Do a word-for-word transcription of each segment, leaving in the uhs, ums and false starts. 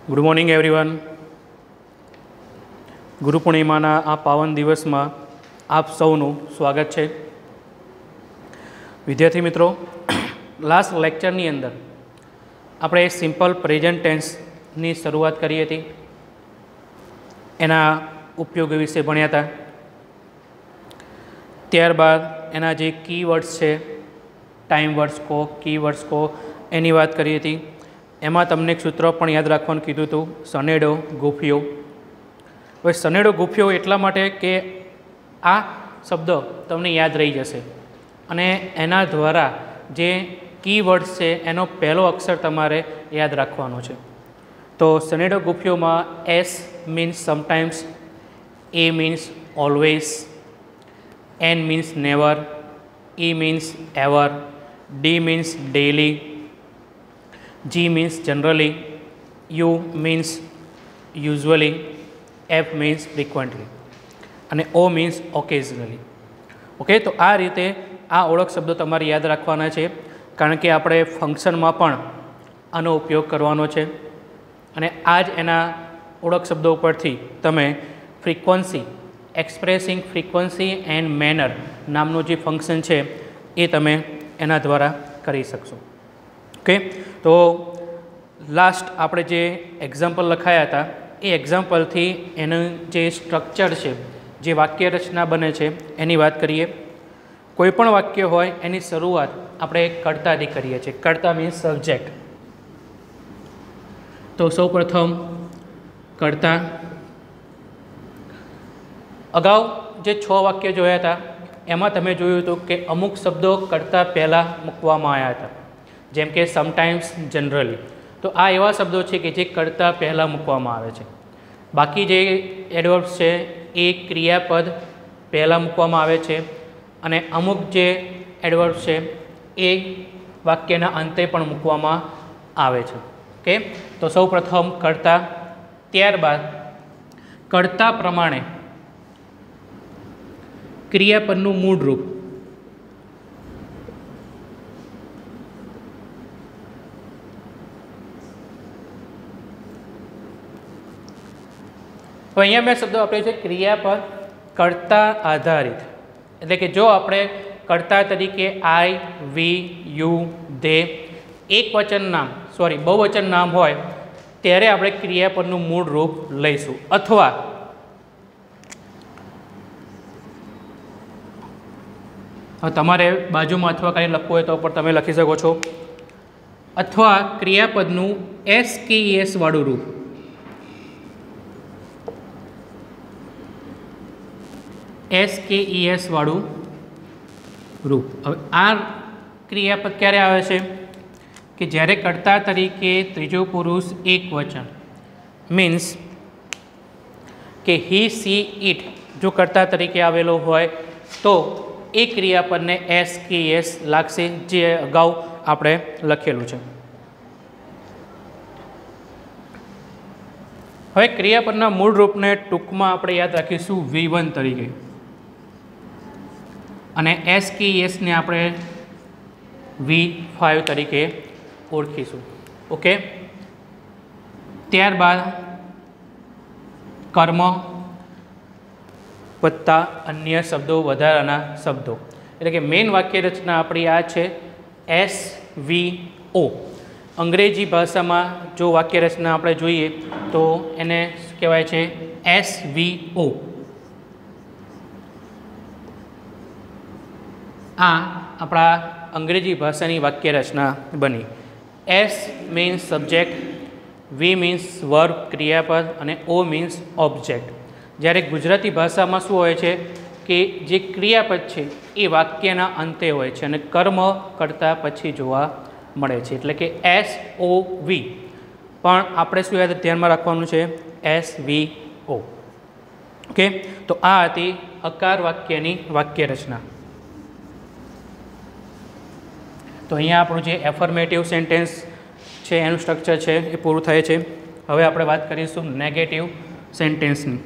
Good morning everyone. ગુરુ પૂર્ણિમાના આ પાવન દિવસમાં આપ સૌનું સ્વાગત છે. વિદ્યાર્થી મિત્રો, લાસ્ટ લેક્ચરની અંદર આપણે સિમ્પલ પ્રેઝન્ટ ટેન્સની શરૂઆત કરી હતી, એના ઉપયોગ વિશે ભણ્યા હતા. ત્યારબાદ એના જે કીવર્ડ્સ છે, ટાઈમ વર્ડ્સ કહો, કીવર્ડ્સ કહો, એની વાત કરી હતી. એમાં તમને એક સૂત્ર પણ યાદ રાખવાનું કીધું હતું, સનેડો ગુફિયો. હવે સનેડો ગુફિયો એટલા માટે કે આ શબ્દ તમને યાદ રહી જશે અને એના દ્વારા જે કીવર્ડ્સ છે એનો પહેલો અક્ષર તમારે યાદ રાખવાનો છે. તો સનેડો ગુફિયોમાં S means sometimes, A means always, N means never, E means ever, D means daily, G means generally, U means usually, F means frequently અને O means occasionally. ઓકે, તો આ રીતે આ ઓળખ શબ્દો તમારે યાદ રાખવાના છે, કારણ કે આપણે ફંક્શનમાં પણ આનો ઉપયોગ કરવાનો છે. અને આ જ એના ઓળખ શબ્દો ઉપરથી તમે frequency, expressing frequency and manner નામનું જે ફંક્શન છે એ તમે એના દ્વારા કરી શકશો. ઓકે, તો લાસ્ટ આપણે જે એક્ઝામ્પલ લખાયા હતા એ એક્ઝામ્પલથી એનું જે સ્ટ્રક્ચર છે, જે વાક્ય રચના બને છે એની વાત કરીએ. કોઈ પણ વાક્ય હોય એની શરૂઆત આપણે કર્તાથી કરીએ છીએ. કર્તા મીન્સ સબ્જેક્ટ. તો સૌ પ્રથમ કર્તા. અગાઉ જે છ વાક્ય જોયા હતા એમાં તમે જોયું હતું કે અમુક શબ્દો કર્તા પહેલાં મૂકવામાં આવ્યા હતા, જેમ કે સમટાઈમ્સ, જનરલી. તો આ એવા શબ્દો છે કે જે કર્તા પહેલાં મૂકવામાં આવે છે. બાકી જે એડવર્બ્સ છે એ ક્રિયાપદ પહેલાં મૂકવામાં આવે છે અને અમુક જે એડવર્બ્સ છે એ વાક્યના અંતે પણ મૂકવામાં આવે છે. ઓકે, તો સૌ પ્રથમ કર્તા, ત્યારબાદ કર્તા પ્રમાણે ક્રિયાપદનું મૂળ રૂપ. તો અહીંયા મેં શબ્દો આપ્યો છે ક્રિયાપદ કર્તા આધારિત. એટલે કે જો આપણે કર્તા તરીકે આઈ, વી, યુ, ધે, એક વચન નામ સોરી બહુવચન નામ હોય ત્યારે આપણે ક્રિયાપદનું મૂળ રૂપ લઈશું. અથવા તમારે બાજુમાં અથવા કંઈ લખવું હોય તો પણ તમે લખી શકો છો. અથવા ક્રિયાપદનું એસ કે એસ વાળું રૂપ. એસ કે ઈ એસ વાળું રૂપ. હવે આ ક્રિયાપદ ક્યારે આવે છે કે જ્યારે કર્તા તરીકે ત્રીજો પુરુષ એક વચન, મીન્સ કે હી, સી, ઇટ જો કર્તા તરીકે આવેલો હોય તો એ ક્રિયાપદને એસ કે એસ લાગશે, જે અગાઉ આપણે લખેલું છે. હવે ક્રિયાપદના મૂળ રૂપને ટૂંકમાં આપણે યાદ રાખીશું વી વન તરીકે અને એસ કે એસને આપણે વી ફાઇવ તરીકે ઓળખીશું. ઓકે, ત્યારબાદ કર્મ વત્તા અન્ય શબ્દો, વધારાના શબ્દો. એટલે કે મેઇન વાક્ય રચના આપણી આ છે એસ વી ઓ. અંગ્રેજી ભાષામાં જો વાક્ય રચના આપણે જોઈએ તો એને શું કહેવાય છે? S V O. આ આપણા અંગ્રેજી ભાષાની વાક્ય રચના બની. S means subject, V means verb ક્રિયાપદ અને ઓ મીન્સ ઓબ્જેક્ટ. જ્યારે ગુજરાતી ભાષામાં શું હોય છે કે જે ક્રિયાપદ છે એ વાક્યના અંતે હોય છે અને કર્મ કરતાં પછી જોવા મળે છે. એટલે કે એસ ઓ વી, પણ આપણે શું યાદ ધ્યાનમાં રાખવાનું છે? એસ વી ઓ. ઓકે, તો આ હતી અકાર વાક્યની વાક્ય રચના. તો અહીંયા આપણું જે એફર્મેટિવ સેન્ટેન્સ છે એનું સ્ટ્રક્ચર છે એ પૂરું થાય છે. હવે આપણે વાત કરીશું નેગેટિવ સેન્ટેન્સની.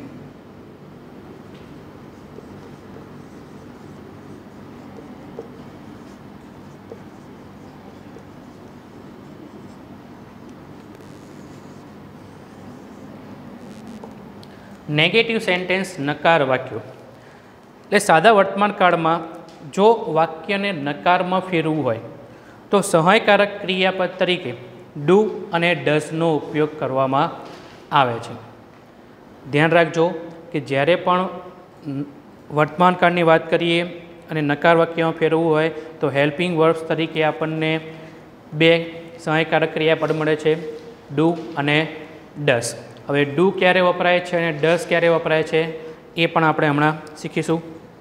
નેગેટિવ સેન્ટેન્સ નકાર વાક્યો એટલે સાદા વર્તમાન કાળમાં જો વાક્યને નકારમાં ફેરવવું હોય તો સહાયકારક ક્રિયાપદ તરીકે ડુ અને ડઝનો ઉપયોગ કરવામાં આવે છે. ધ્યાન રાખજો કે જ્યારે પણ વર્તમાન કાળની વાત કરીએ અને નકાર વાક્યમાં ફેરવવું હોય તો હેલ્પિંગ વર્બ્સ તરીકે આપણને બે સહાયકારક ક્રિયાપદ મળે છે, ડુ અને ડઝ. હવે ડુ ક્યારે વપરાય છે અને ડઝ ક્યારે વપરાય છે એ પણ આપણે હમણાં શીખીશું.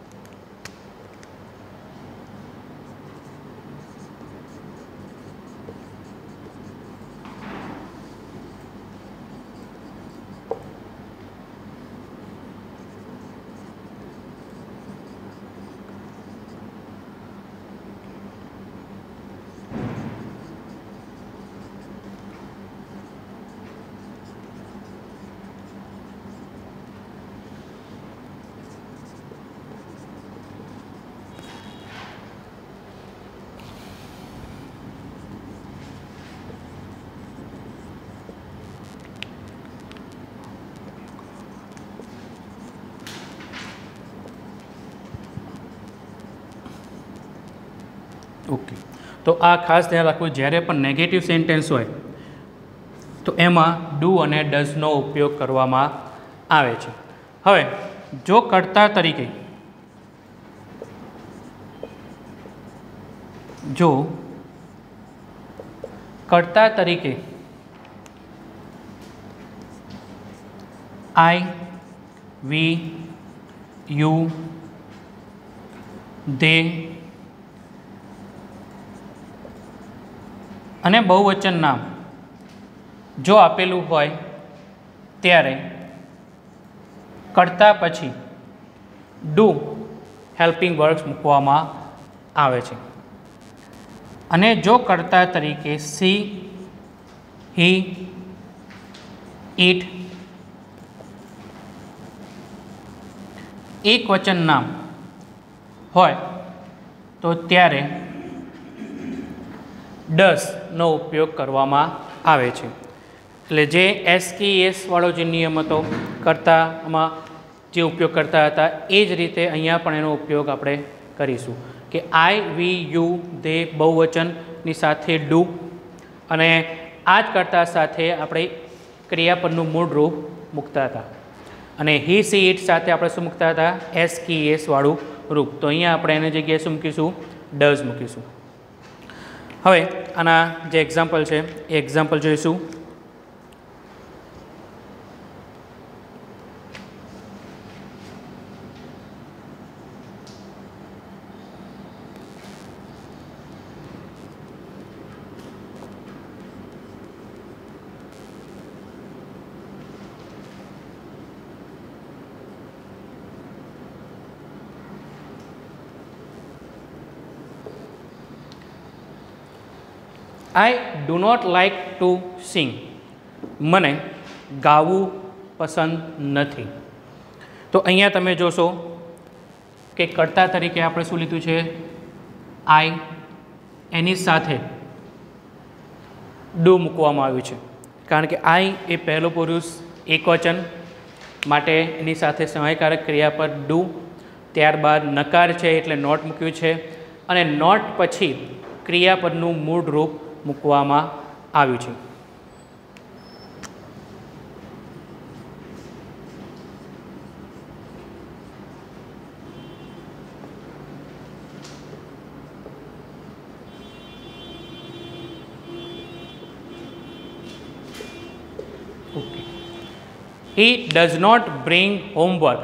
ઓકે, તો આ ખાસ ધ્યાન રાખવું, જ્યારે પણ નેગેટિવ સેન્ટેન્સ હોય તો એમાં ડુ અને ડઝનો ઉપયોગ કરવામાં આવે છે. હવે જો કર્તા તરીકે જો કર્તા તરીકે આઈ, વી, યુ, ધે અને બહુવચન નામ જો આપેલું હોય ત્યારે કર્તા પછી ડુ હેલ્પિંગ વર્બ્સ મૂકવામાં આવે છે. અને જો કર્તા તરીકે સી, હી, ઇટ, એક વચન નામ હોય તો ત્યારે ડઝનો ઉપયોગ કરવામાં આવે છે. એટલે જે એસ કે એસ વાળો જે નિયમ હતો કર્તામાં જે ઉપયોગ કરતા હતા એ જ રીતે અહીંયા પણ એનો ઉપયોગ આપણે કરીશું કે આઈ, વી, યુ, ધે બહુવચનની સાથે ડુ અને આ જ કર્તા સાથે આપણે ક્રિયાપદનું મૂળ રૂપ મૂકતા હતા અને હી, સી, ઇટ સાથે આપણે શું મૂકતા હતા? એસ કે એસ વાળું રૂપ. તો અહીંયા આપણે એની જગ્યાએ શું મૂકીશું? ડઝ મૂકીશું. હવે આના જે એક્ઝામ્પલ છે એ એક્ઝામ્પલ જોઈશું. I do not like to sing. મને ગાવું પસંદ નથી. તો અહીંયા તમે જોશો કે કર્તા તરીકે આપણે શું લીધું છે? આઈ, એની સાથે ડુ મૂકવામાં આવ્યું છે કારણ કે આઈ એ પહેલો પુરુષ એકવચન માટે એની સાથે સહાયકારક ક્રિયાપદ ડુ, ત્યારબાદ નકાર છે એટલે નોટ મૂક્યું છે અને નોટ પછી ક્રિયાપદનું મૂળ રૂપ મૂકવામાં આવ્યું છે. Okay. He does not bring homework.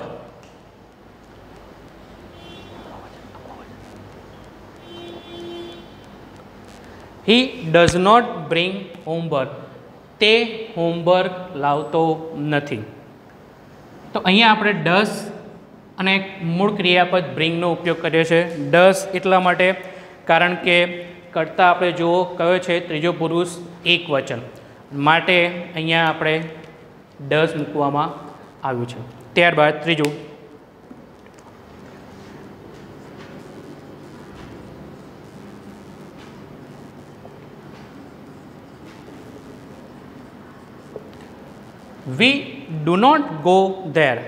He does not bring homework. તે હોમવર્ક લાવતો નથી. તો અહીંયા આપણે ડઝ અને મૂળ ક્રિયાપદ બ્રિંગનો ઉપયોગ કર્યો છે. ડઝ એટલા માટે કારણ કે કર્તા આપણે જુઓ કયો છે? ત્રીજો પુરુષ એક વચન માટે અહીંયા આપણે ડઝ મૂકવામાં આવ્યું છે. ત્યારબાદ ત્રીજું we do not go there.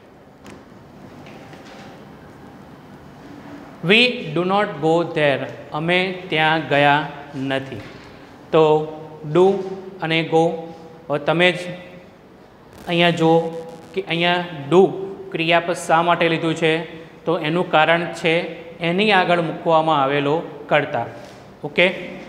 We do not go there. અમે ત્યાં ગયા નથી. તો ડુ અને ગો, તમે જ અહીંયા જુઓ કે અહીંયા ડુ ક્રિયાપદ શા માટે લીધું છે? તો એનું કારણ છે એની આગળ મૂકવામાં આવેલો કર્તા. Okay,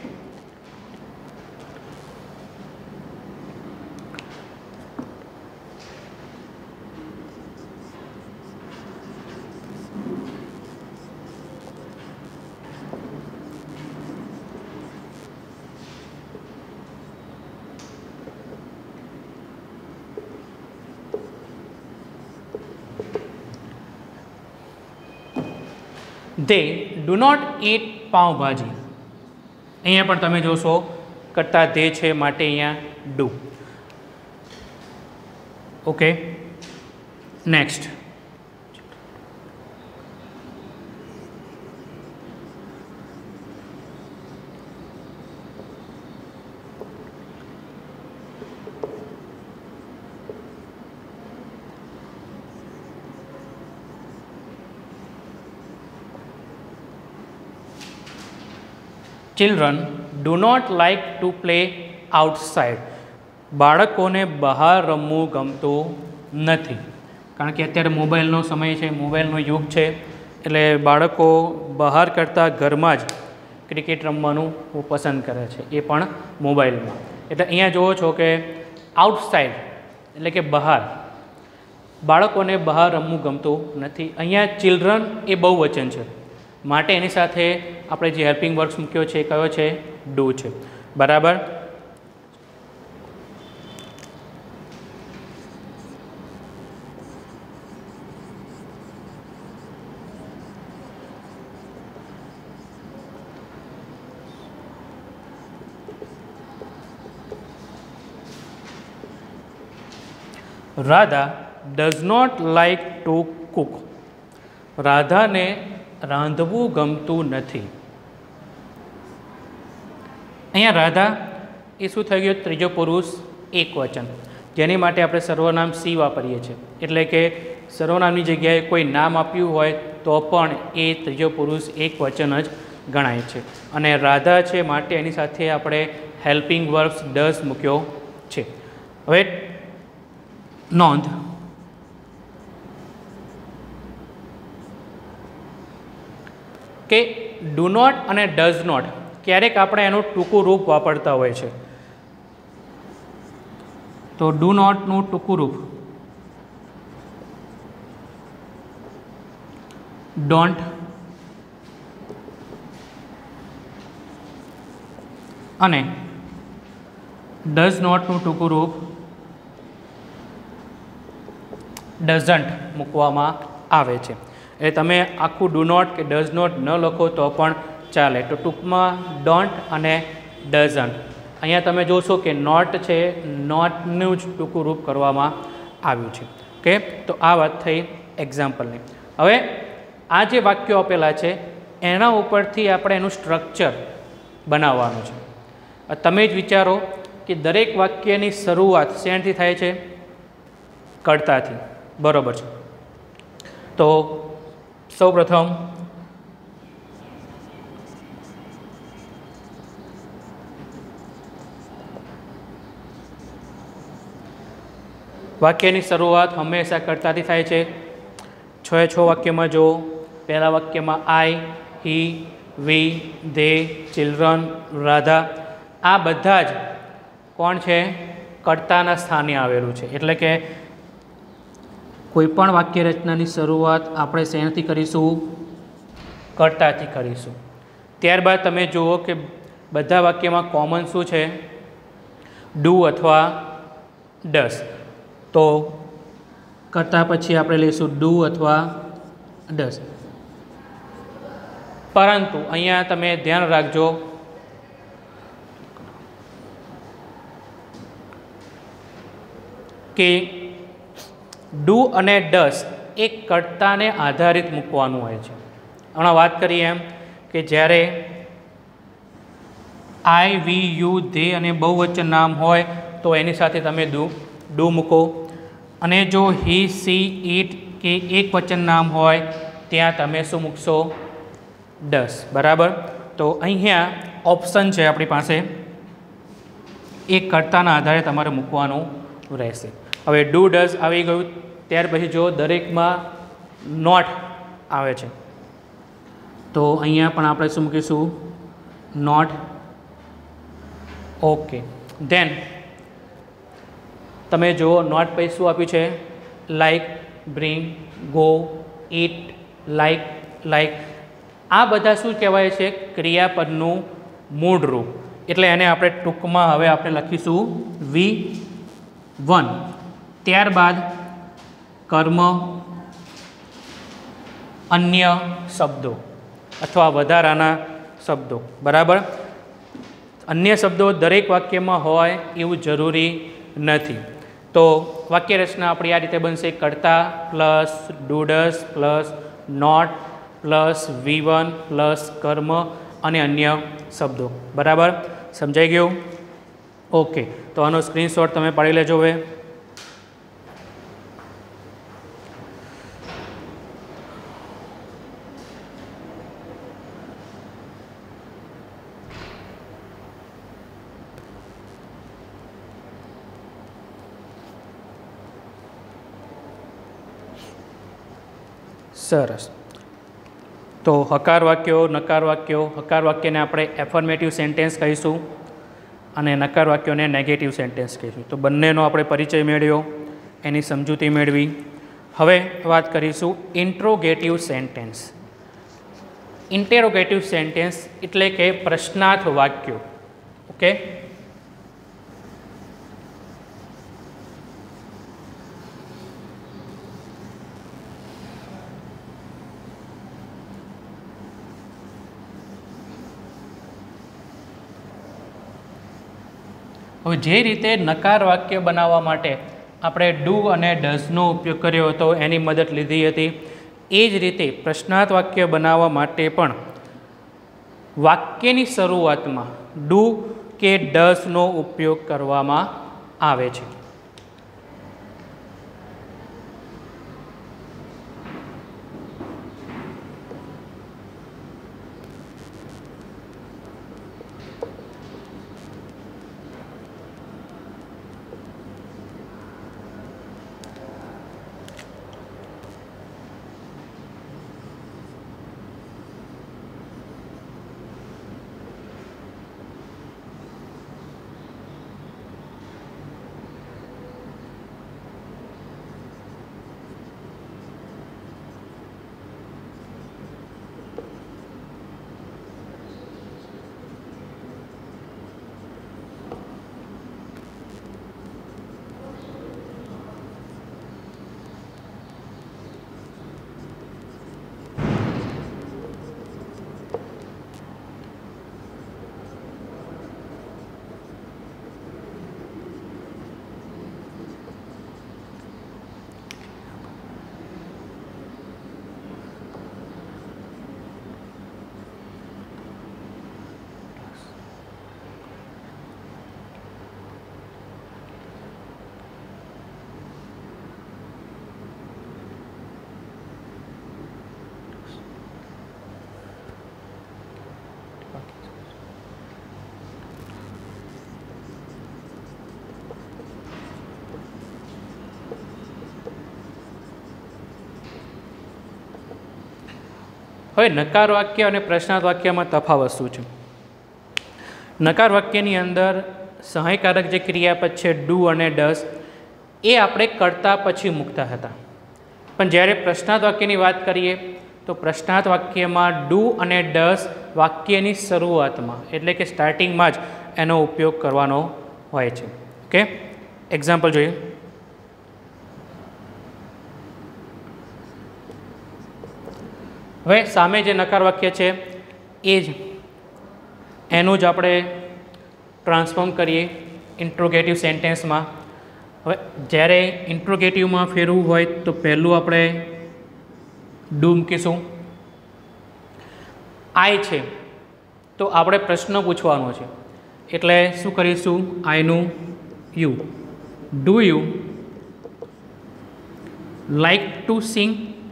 they do not eat pav bhaji. અહીંયા પણ તમે જોશો કરતા દે છે માટે અહીંયા do. Okay, next. Children do not like to play outside. બાળકોને બહાર રમવું ગમતું નથી. કારણ કે અત્યારે મોબાઈલનો સમય છે, મોબાઈલનો યુગ છે, એટલે બાળકો બહાર કરતાં ઘરમાં જ ક્રિકેટ રમવાનું પસંદ કરે છે, એ પણ મોબાઈલમાં. એટલે અહીંયા જુઓ છો કે આઉટસાઇડ એટલે કે બહાર, બાળકોને બહાર રમવું ગમતું નથી. અહીંયા ચિલ્ડ્રન એ બહુવચન છે, માટે એની સાથે આપણે જે હેલ્પિંગ વર્બ્સ મૂક્યો છે એ કયો છે? ડુ છે. બરાબર. Radha does not like to cook. રાધાને રાંધવું ગમતું નથી. અહીંયા રાધા એ શું થઈ ગયું? ત્રીજો પુરુષ એક વચન, જેની માટે આપણે સર્વનામ સી વાપરીએ છીએ. એટલે કે સર્વનામની જગ્યાએ કોઈ નામ આપ્યું હોય તો પણ એ ત્રીજો પુરુષ એક વચન જ ગણાય છે. અને રાધા છે માટે એની સાથે આપણે હેલ્પિંગ વર્બ્સ ડઝ મૂક્યો છે. હવે નોંધ, કે ડુ નોટ અને ડઝ નોટ ક્યારેક આપણે એનું ટૂંકું રૂપ વાપરતા હોય છે. તો ડુ નોટનું ટૂંકું રૂપ ડોન્ટ, અને ડઝ નોટનું ટૂંકું રૂપ ડઝન્ટ મૂકવામાં આવે છે. એ તમે આખું ડુ નોટ કે ડઝ નોટ ન લખો તો પણ ચાલે. તો ટૂંકમાં ડોન્ટ અને ડઝન્ટ. અહીંયા તમે જોશો કે નોટ છે, નોટનું જ ટૂંકું રૂપ કરવામાં આવ્યું છે. ઓકે, તો આ વાત થઈ એક્ઝામ્પલની. હવે આ જે વાક્યો આપેલા છે એના ઉપરથી આપણે એનું સ્ટ્રક્ચર બનાવવાનું છે. તમે જ વિચારો કે દરેક વાક્યની શરૂઆત શેનાથી થાય છે? કર્તાથી. બરાબર છે. તો સૌ પ્રથમ વાક્યની શરૂઆત હંમેશા કર્તાથી થાય છે. છ એ છ વાક્યમાં જો પહેલા વાક્યમાં I, he, we, they, children, Radha, આ બધા જ કોણ છે? કર્તાના સ્થાને આવેલું છે. એટલે કે કોઈપણ વાક્ય રચનાની શરૂઆત આપણે શેનાથી કરીશું? કર્તાથી કરીશું. ત્યારબાદ તમે જુઓ કે બધા વાક્યમાં કોમન શું છે? ડુ અથવા ડઝ. તો કર્તા પછી આપણે લઈશું ડુ અથવા ડઝ. પરંતુ અહીંયા તમે ધ્યાન રાખજો કે ડુ અને ડઝ એ કર્તાને આધારિત મૂકવાનું હોય છે. હમણાં વાત કરીએ એમ કે જ્યારે આઈ, વી, યુ, ધે અને બહુવચન નામ હોય તો એની સાથે તમે ડુ ડુ મૂકો. અને જો હી સી ઇટ કે એક વચન નામ હોય ત્યાં તમે શું મૂકશો? ડસ. બરાબર. તો અહીંયા ઓપ્શન છે આપણી પાસે, એ કર્તાના આધારે તમારે મૂકવાનું રહેશે. હવે ડુ ડઝ આવી ગયું, ત્યાર પછી જો દરેકમાં નોટ આવે છે તો અહીંયા પણ આપણે શું મૂકીશું? નોટ. ઓકે. ધેન તમે જુઓ નોટ પછી શું આપ્યું છે? Like, bring, go, eat, like, like. આ બધા શું કહેવાય છે? ક્રિયાપદનું મૂળ રૂપ. એટલે એને આપણે ટૂંકમાં હવે આપણે લખીશું વી વન. ત્યારબાદ કર્મ, અન્ય શબ્દો અથવા વધારાના શબ્દો. બરાબર. અન્ય શબ્દો દરેક વાક્યમાં હોય એવું જરૂરી નથી. તો વાક્ય રચના આપણી આ રીતે બનશે: કર્તા plus do does plus not plus V one plus કર્મ અને અન્ય શબ્દો. બરાબર. સમજાઈ ગયું? ઓકે. તો આનો સ્ક્રીનશોટ તમે પાડી લેજો. હવે સરસ. તો હકાર વાક્યો, નકાર વાક્યો. હકાર વાક્યને આપણે એફર્મેટિવ સેન્ટેન્સ કહીશું અને નકાર વાક્યોને નેગેટિવ સેન્ટેન્સ કહીશું. તો બંનેનો આપણે પરિચય મેળવ્યો, એની સમજૂતી મેળવી. હવે વાત કરીશું ઇન્ટ્રોગેટિવ સેન્ટેન્સ. ઇન્ટેરોગેટિવ સેન્ટેન્સ એટલે કે પ્રશ્નાર્થ વાક્યો. ઓકે. હવે જે રીતે નકાર વાક્ય બનાવવા માટે આપણે ડુ અને ડઝનો ઉપયોગ કર્યો હતો, એની મદદ લીધી હતી, એ જ રીતે પ્રશ્નાર્થ વાક્ય બનાવવા માટે પણ વાક્યની શરૂઆતમાં ડુ કે ડઝનો ઉપયોગ કરવામાં આવે છે. હવે નકાર વાક્ય અને પ્રશ્નાર્થ વાક્યમાં તફાવત શું છે? નકાર વાક્યની અંદર સહાયકારક જે ક્રિયાપદ છે ડુ અને ડઝ, એ આપણે કરતા પછી મૂકતા હતા. પણ જ્યારે પ્રશ્નાર્થ વાક્યની વાત કરીએ તો પ્રશ્નાર્થ વાક્યમાં ડુ અને ડઝ વાક્યની શરૂઆતમાં એટલે કે સ્ટાર્ટિંગમાં જ એનો ઉપયોગ કરવાનો હોય છે. ઓકે. એક્ઝામ્પલ જોઈએ. હવે સામે જે નકાર વાક્ય છે એ જ એનું જ આપણે ટ્રાન્સફોર્મ કરીએ ઇન્ટ્રોગેટિવ સેન્ટેન્સમાં. હવે જ્યારે ઇન્ટ્રોગેટિવમાં ફેરવું હોય તો પહેલું આપણે ડુ મૂકીશું. આઈ છે તો આપણે પ્રશ્ન પૂછવાનો છે એટલે શું કરીશું? આઈનું you. Do you like to sing.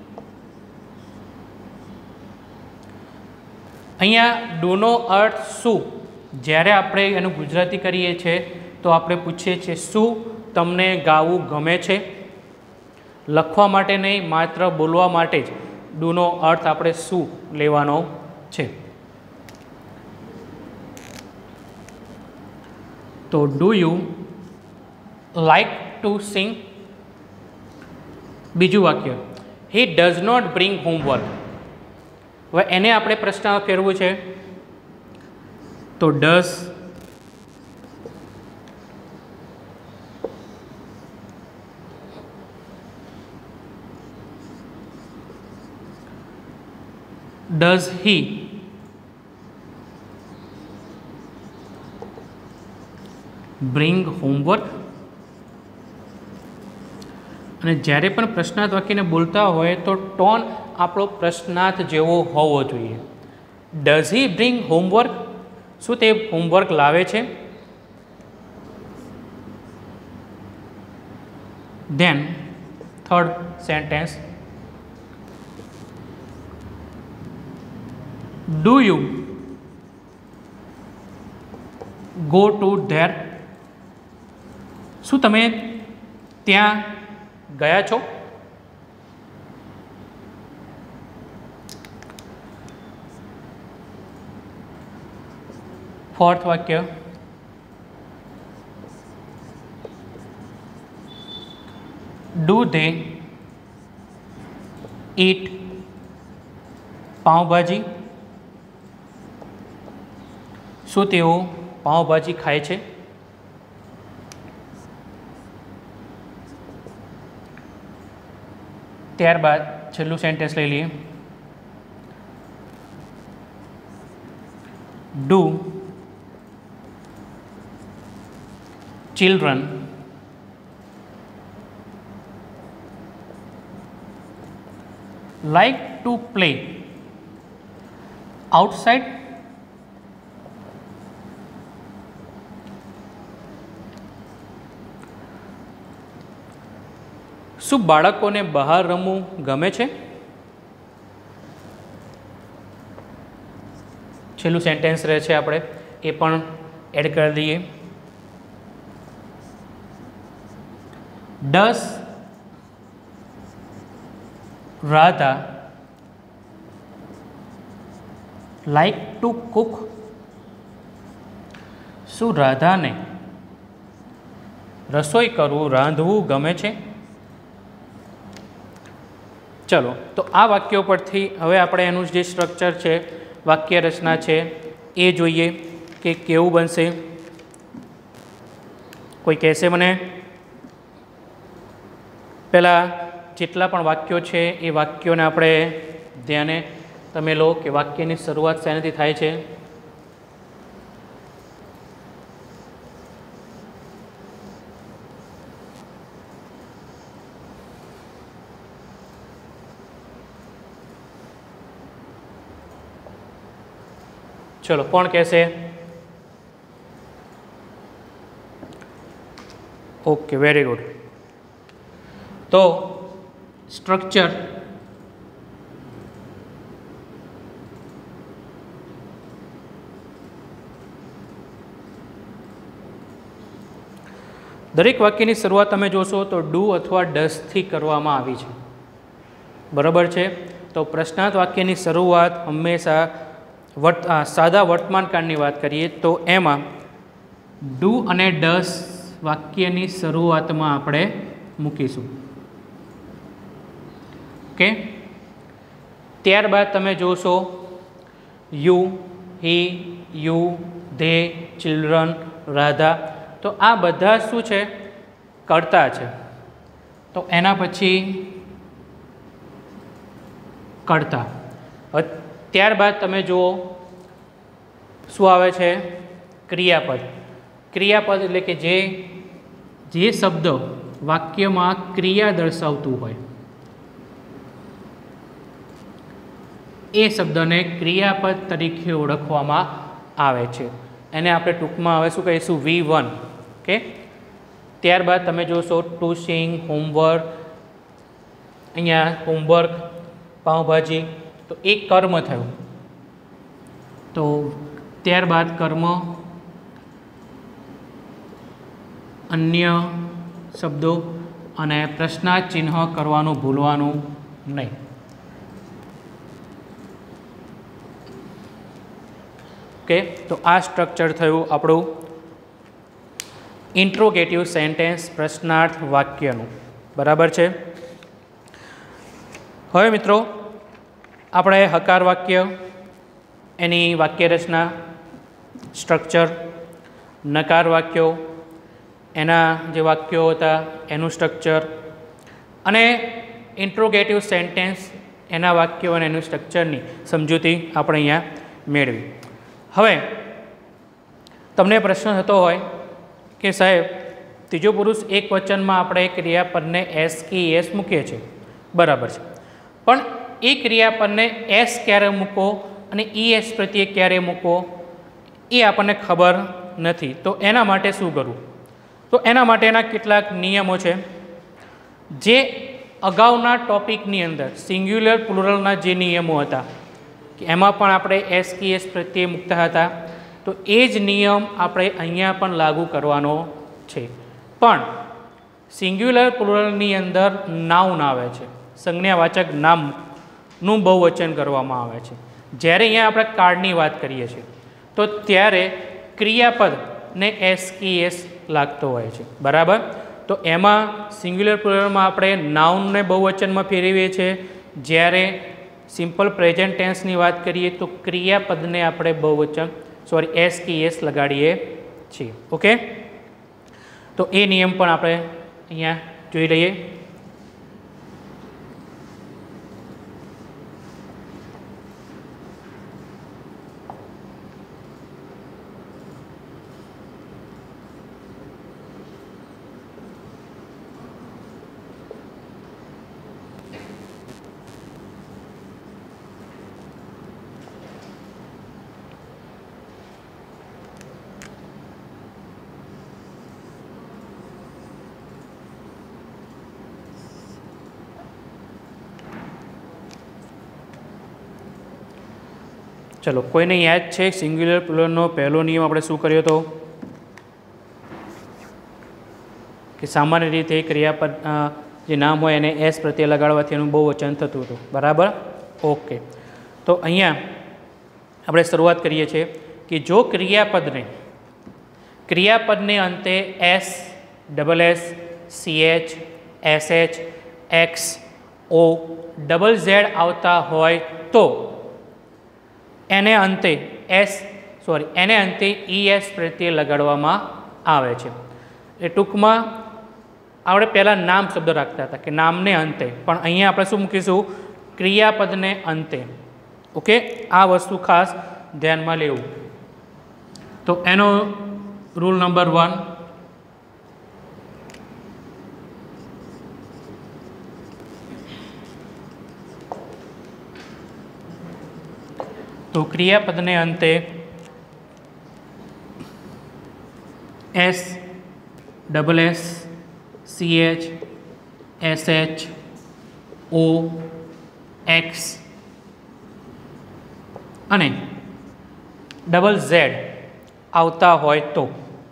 અહીંયા ડુનો અર્થ શું? જ્યારે આપણે એનું ગુજરાતી કરીએ છીએ તો આપણે પૂછીએ છીએ શું તમને ગાવું ગમે છે? લખવા માટે નહીં, માત્ર બોલવા માટે જ ડુનો અર્થ આપણે શું લેવાનો છે. તો do you like to sing. બીજું વાક્ય, he does not bring homework. હવે એને આપણે પ્રશ્ન ફેરવું છે તો does does he bring homework. અને જ્યારે પણ પ્રશ્નાર્થ વાક્યને બોલતા હોય તો ટોન આપણો પ્રશ્નાર્થ જેવો હોવો જોઈએ. Does he bring homework? શું તે હોમવર્ક લાવે છે? Then third sentence, do you go to there? શું તમે ત્યાં ગયા છો? ફોર્થ વાક્ય, ડુ ધે ઈટ પાઉંભાજી? શું તેઓ પાઉંભાજી ખાય છે? ત્યારબાદ છેલ્લું સેન્ટેન્સ લઈ લઈએ, do children like to play outside? શું બાળકોને બહાર રમવું ગમે છે? છેલ્લું સેન્ટેન્સ રહે છે, આપણે એ પણ એડ કરી દઈએ. Does Radha like to cook? શું રાધાને રસોઈ કરવું, રાંધવું ગમે છે? ચલો, તો આ વાક્યો પરથી હવે આપણે એનું જે સ્ટ્રક્ચર છે, વાક્ય રચના છે, એ જોઈએ કે કેવું બનશે. કોઈ કહેશે મને? પહેલાં જેટલા પણ વાક્યો છે એ વાક્યોને આપણે ધ્યાને તમે લો કે વાક્યની શરૂઆત શેનાથી થાય છે. ચલો, કોણ કહેશે? Okay, very good. તો સ્ટ્રક્ચર દરેક વાક્યની શરૂઆત તમે જોશો તો ડુ અથવા ડઝથી કરવામાં આવી છે, બરાબર છે. તો પ્રશ્નાર્થ વાક્યની શરૂઆત હંમેશા વર્ત સાદા વર્તમાનકાળની વાત કરીએ તો એમાં ડુ અને ડઝ વાક્યની શરૂઆતમાં આપણે મૂકીશું. ઓકે, ત્યારબાદ તમે જોશો you, he, you, they, children, Radha. તો આ બધા શું છે? કર્તા છે. તો એના પછી કર્તા. ત્યારબાદ તમે જુઓ શું આવે છે? ક્રિયાપદ. ક્રિયાપદ એટલે કે જે જે શબ્દ વાક્યમાં ક્રિયા દર્શાવતું હોય એ શબ્દને ક્રિયાપદ તરીકે ઓળખવામાં આવે છે. એને આપણે ટૂંકમાં હવે શું કહીશું? વી વન. ઓકે, ત્યારબાદ તમે જોશો ટુ સિંગ, હોમવર્ક, અહીંયા હોમવર્ક, પાઉંભાજી, તો એક કર્મ થયું. તો ત્યારબાદ કર્મ અન્ય શબ્દો અને પ્રશ્નાર્થ ચિહ્ન કરવાનું ભૂલવાનું નહીં. ઓકે, તો આ સ્ટ્રક્ચર થયું આપણું ઇન્ટ્રોગેટિવ સેન્ટેન્સ પ્રશ્નાર્થ વાક્યનું. બરાબર છે. હવે મિત્રો આપણે હકાર વાક્ય, એની વાક્ય રચના, સ્ટ્રક્ચર, નકાર વાક્યો, એના જે વાક્યો હતા એનું સ્ટ્રક્ચર, અને ઇન્ટ્રોગેટિવ સેન્ટેન્સ એના વાક્યો અને એનું સ્ટ્રક્ચરની સમજૂતી આપણે અહીંયા મેળવી. હવે તમને પ્રશ્ન થતો હોય કે સાહેબ ત્રીજો પુરુષ એક વચનમાં આપણે ક્રિયાપદને એસ કે એસ મૂકીએ છીએ, બરાબર છે, પણ એ ક્રિયાપદને એસ ક્યારે મૂકો અને ઈ એસ પ્રત્યે ક્યારે મૂકો એ આપણને ખબર નથી. તો એના માટે શું કરવું? તો એના માટેના કેટલાક નિયમો છે જે અગાઉના ટોપિકની અંદર સિંગ્યુલર પ્લુરલના જે નિયમો હતા કે એમાં પણ આપણે એસ કે એસ પ્રત્યે મૂકતા હતા. તો એ જ નિયમ આપણે અહીંયા પણ લાગુ કરવાનો છે. પણ સિંગ્યુલર પ્લુરલની અંદર નાઉન આવે છે, સંજ્ઞાવાચક નામનું બહુવચન કરવામાં આવે છે. જ્યારે અહીંયા આપણે કાર્ડની વાત કરીએ છીએ તો ત્યારે ક્રિયાપદને એસ કે એસ લાગતો હોય છે, બરાબર. તો એમાં સિંગ્યુલર પ્લુરલમાં આપણે નાઉનને બહુવચનમાં ફેરવીએ છીએ. જ્યારે સિમ્પલ પ્રેઝન્ટ ટેન્સની વાત કરીએ તો ક્રિયાપદને આપણે બહુવચન સોરી એસ કે એસ લગાડીએ છીએ. ઓકે, તો એ નિયમ પણ આપણે અહીંયા જોઈ લઈએ. ચલો, કોઈને યાદ છે સિંગ્યુલર પ્લુરલનો પહેલો નિયમ આપણે શું કર્યો હતો? કે સામાન્ય રીતે ક્રિયાપદ જે નામ હોય એને એસ પ્રત્યે લગાડવાથી એનું બહુવચન થતું હતું, બરાબર. ઓકે, તો અહીંયા આપણે શરૂઆત કરીએ છીએ કે જો ક્રિયાપદને ક્રિયાપદને અંતે S, double S, C H, S H, X, O, double Z આવતા હોય તો એને અંતે એસ સોરી એને અંતે ઈ એસ પ્રત્યે લગાડવામાં આવે છે. એ ટૂંકમાં આપણે પહેલાં નામ શબ્દ રાખતા હતા કે નામને અંતે, પણ અહીંયા આપણે શું મૂકીશું? ક્રિયાપદને અંતે. ઓકે, આ વસ્તુ ખાસ ધ્યાનમાં લેવું. તો એનો રૂલ નંબર વન, તો ક્રિયાપદને અંતે S, double S, C H, S H, O, X અને ડબલ ઝેડ આવતા હોય તો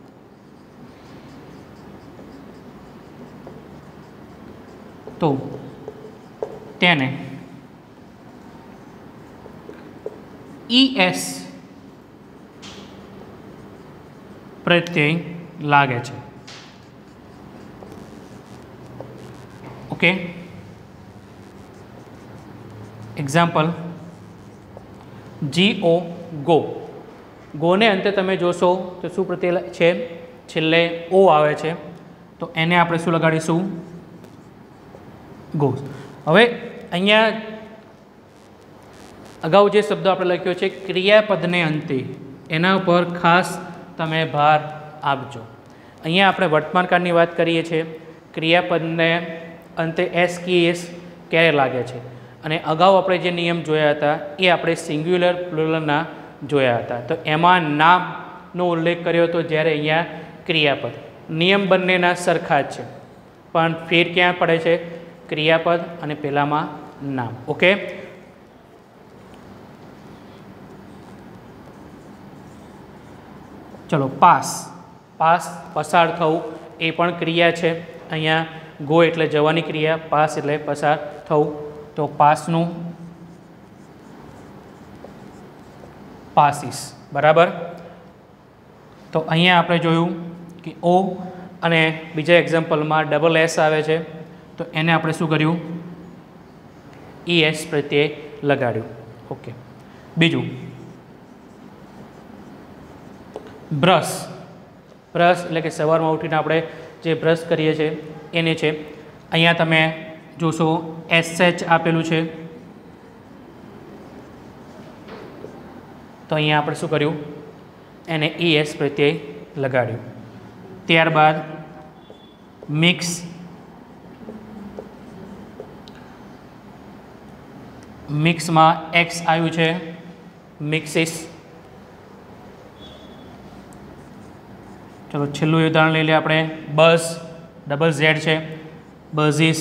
તો તેને ઈ એસ પ્રત્યય લાગે છે. Okay, example G O, go. ગોને અંતે તમે જોશો તો શું પ્રત્યય છે? છેલ્લે ઓ આવે છે, તો એને આપણે શું લગાડીશું? ગો. હવે અહીંયા અગાઉ જે શબ્દ આપણે લખ્યો છે ક્રિયાપદને અંતે, એના ઉપર ખાસ તમે ભાર આપજો. અહીંયા આપણે વર્તમાનકાળની વાત કરીએ છીએ. ક્રિયાપદને અંતે એસ કે એસ ક્યારે લાગે છે? અને અગાઉ આપણે જે નિયમ જોયા હતા એ આપણે સિંગ્યુલર પ્લુરલના જોયા હતા. તો એમાં નામનો ઉલ્લેખ કર્યો હતો, જ્યારે અહીંયા ક્રિયાપદ. નિયમ બંનેના સરખા જ છે, પણ ફેર ક્યાં પડે છે? ક્રિયાપદ અને પહેલામાં નામ. ઓકે, ચલો પાસ. પાસ પસાર થવું એ પણ ક્રિયા છે. અહીંયા ગો એટલે જવાની ક્રિયા, પાસ એટલે પસાર થવું. તો પાસનું પાસીસ. બરાબર. તો અહીંયા આપણે જોયું કે ઓ અને બીજા એક્ઝામ્પલમાં ડબલ એસ આવે છે, તો એને આપણે શું કર્યું? ઈ એસ પ્રત્યે લગાડ્યું. ઓકે, બીજું બ્રશ. બ્રશ એટલે કે સવારમાં ઉઠીને આપણે જે બ્રશ કરીએ છીએ એને છે. અહીંયા તમે જોશો એસ એચ આપેલું છે, તો અહીંયા આપણે શું કર્યું? એને ઈ એસ પ્રત્યે લગાડ્યું. ત્યારબાદ મિક્સ. મિક્સમાં એક્સ આવ્યું છે, મિક્સિસ. ચલો છેલ્લું ઉદાહરણ લઈ લઈએ આપણે. બઝ, ડબલ ઝેડ છે, બઝીસ.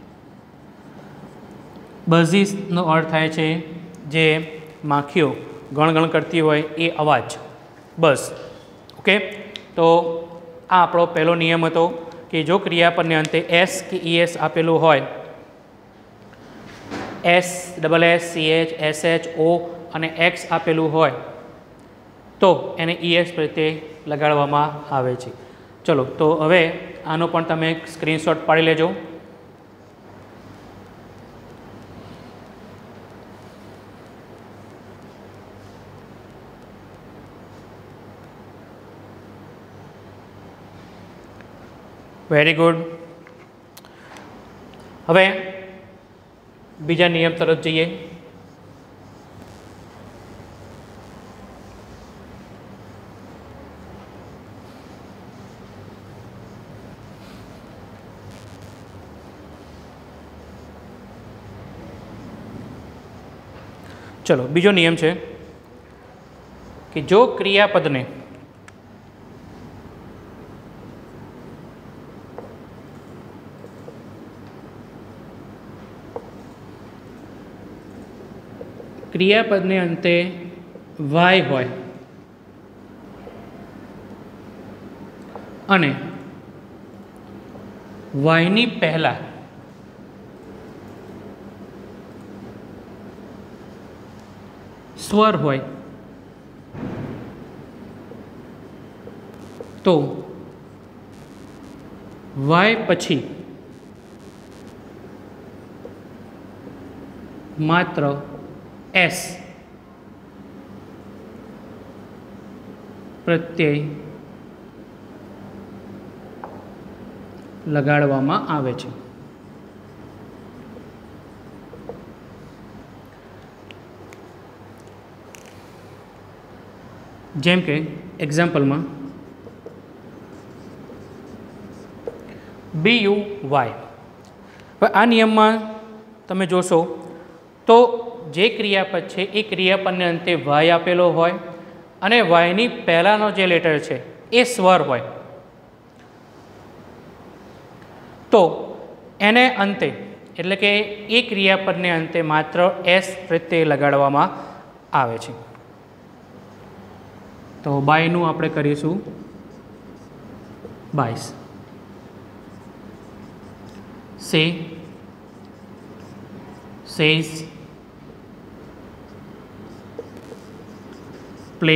બઝીસનો અર્થ થાય છે જે માખીઓ ગણગણ કરતી હોય એ અવાજ, બસ. ઓકે, તો આ આપણો પહેલો નિયમ હતો કે જો ક્રિયાપદને અંતે એસ કે ઈ એસ આપેલું હોય, S double S C H S H O અને એક્સ આપેલું હોય તો એને ઈ એસ પ્રત્યે લગાડવામાં આવે છે. ચલો, તો હવે આનો પણ તમે સ્ક્રીનશોટ પાડી લેજો. Very good. હવે બીજા નિયમ તરફ જઈએ. ચલો, બીજો નિયમ છે કે જો ક્રિયાપદને ક્રિયાપદને અંતે વાય હોય અને વાયની પહેલા સ્વર હોય તો વાય પછી માત્ર એસ પ્રત્યય લગાડવામાં આવે છે. જેમ કે એક્ઝામ્પલમાં બી યુ વાય. હવે આ નિયમમાં તમે જોશો તો જે ક્રિયાપદ છે એ ક્રિયાપદને અંતે વાય આપેલો હોય અને વાયની પહેલાંનો જે લેટર છે એ સ્વર હોય તો એને અંતે એટલે કે એ ક્રિયાપદને અંતે માત્ર એસ પ્રત્યે લગાડવામાં આવે છે. તો બાયનું આપણે કરીશું બાઈસ. સે, સેઝ, પ્લે,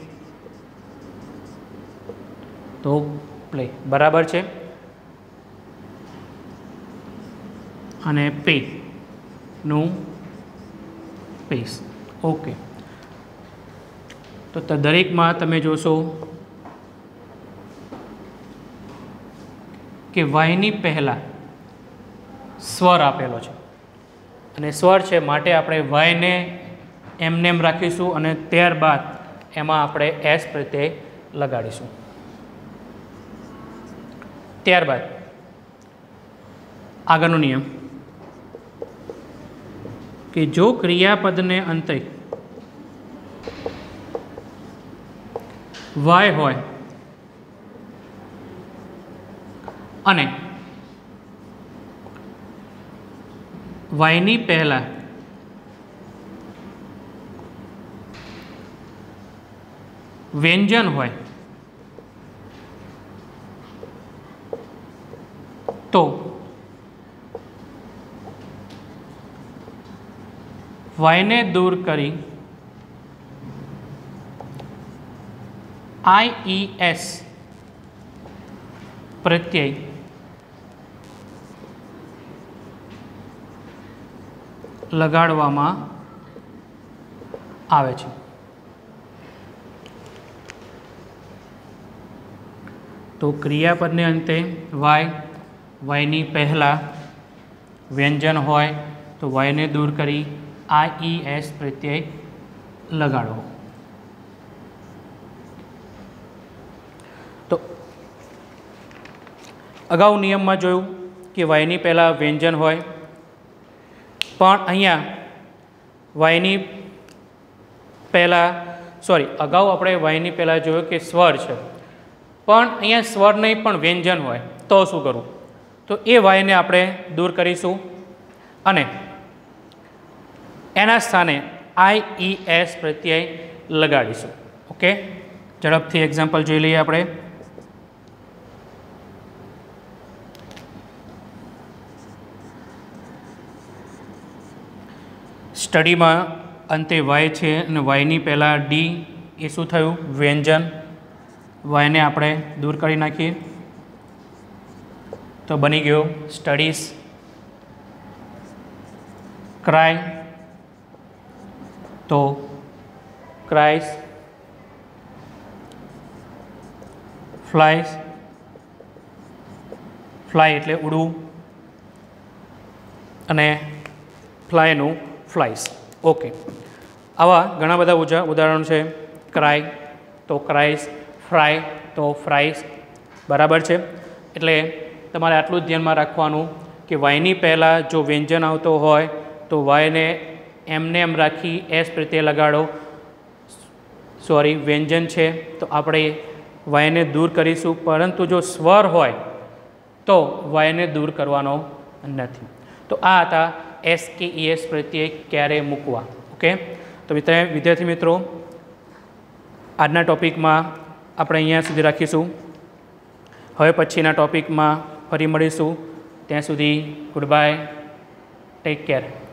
તો પ્લે. બરાબર છે. અને પે નું પેસ. ઓકે, તો દરેકમાં તમે જોશો કે વાયની પહેલાં સ્વર આપેલો છે અને સ્વર છે માટે આપણે વાયને એમને એમ રાખીશું અને ત્યારબાદ એમાં આપણે એસ પ્રત્યે લગાડીશું. ત્યારબાદ આગળનો નિયમ કે જો ક્રિયાપદને અંતે વાય હોય અને વાયની પહેલાં વ્યંજન હોય તો વાયને દૂર કરી આઈ ઈ એસ પ્રત્યય લગાડવામાં આવે છે. તો ક્રિયાપદને અંતે વાય, વાયની પહેલાં વ્યંજન હોય તો વાયને દૂર કરી આઈ ઈ એસ પ્રત્યય લગાડવો. તો અગાઉ નિયમમાં જોયું કે વાયની પહેલાં વ્યંજન હોય, પણ અહીંયા વાયની પહેલાં સોરી અગાઉ આપણે વાયની પહેલાં જોયું કે સ્વર છે, પણ અહીંયા સ્વર નહીં પણ વ્યંજન હોય તો શું કરવું? તો એ વાયને આપણે દૂર કરીશું અને એના સ્થાને આઈ ઈ એસ પ્રત્યય લગાડીશું. ઓકે, ઝડપથી એક્ઝામ્પલ જોઈ લઈએ આપણે. સ્ટડીમાં અંતે વાય છે અને વાયની પહેલાં ડી એ શું થયું? વ્યંજન. વાયને આપણે દૂર કરી નાખીએ તો બની ગયો સ્ટડીઝ. ક્રાય તો ક્રાઇસ. ફ્લાઇસ, ફ્લાય એટલે ઉડવું અને ફ્લાયનું ફ્લાઇસ. ઓકે, આવા ઘણા બધા ઉજા ઉદાહરણો છે. ક્રાય તો ક્રાઇસ, ફ્રાય તો ફ્રાઈસ. બરાબર છે. એટલે તમારે આટલું જ ધ્યાનમાં રાખવાનું કે વાયની પહેલાં જો વ્યંજન આવતો હોય તો વાયને એમને એમ રાખી એસ પ્રત્યે લગાડો. સોરી વ્યંજન છે તો આપણે વાયને દૂર કરીશું, પરંતુ જો સ્વર હોય તો વાયને દૂર કરવાનો નથી. તો આ હતા એસ કે ઈ એસ પ્રત્યે ક્યારે મૂકવા. ઓકે, તો વિદ્યાર્થી મિત્રો આજના ટૉપિકમાં આપણે અહીંયા સુધી રાખીશું. હવે પછીના ટૉપિકમાં ફરી મળીશું. ત્યાં સુધી ગુડ બાય, ટેક કેર.